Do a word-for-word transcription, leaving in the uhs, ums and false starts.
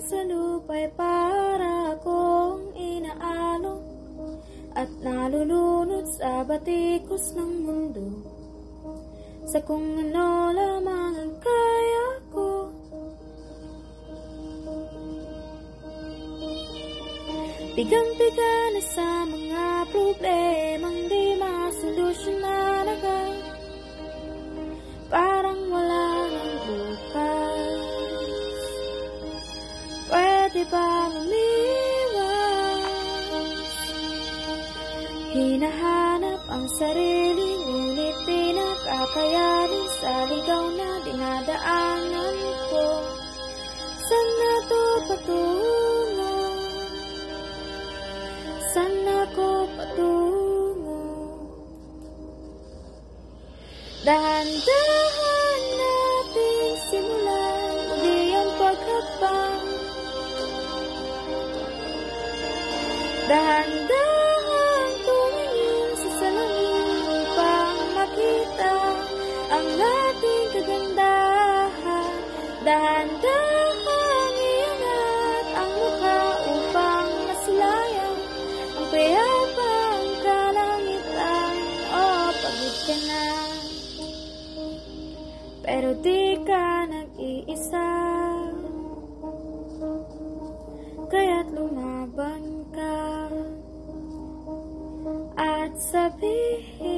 sa lupa'y para akong inaalon at nalulunod sa batikos ng mundo, sa kung ano lamang ang kaya ko. Bigang-biga na sa mga problemang di masolusyonan agad, parang wala nang bukas. Pwede ba umiwas? Hinahanap ang sarili, ngunit di nakakayanin sa ligaw na dinadaanan ko. Saan na to patungo? Saan ako patungo? Dahan-dahan natin simulan muli ang paghapang. Dahan-dahan tumingin sa salamin upang makita ang ating kagandahan. Dahan-dahan iangat ang mukha upang masilayan ang payapang kalangitan. Oh, pagod ka na, pero di ka nag-iisa, kaya't lumaban ka at sabihin